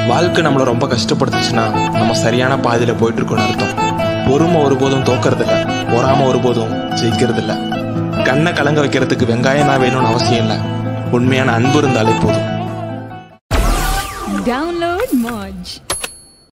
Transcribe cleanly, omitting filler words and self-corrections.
வாழ்க்கை நம்மளை ரொம்ப கஷ்டப்படுத்துச்சுன்னா நம்ம சரியான பாதையில் போயிட்டு இருக்கோம்னு அர்த்தம். பொறுமை ஒருபோதும் தோக்கறதில்ல, பொறாம ஒருபோதும் ஜெயிக்கிறதில்ல. கண்ணை கலங்க வைக்கிறதுக்கு வெங்காயம் தான் வேணும்னு அவசியம் இல்லை, உண்மையான அன்பு இருந்தாலே போதும். Download Moj.